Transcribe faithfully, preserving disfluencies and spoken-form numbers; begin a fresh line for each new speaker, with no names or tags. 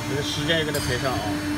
这个时间也给它配上啊。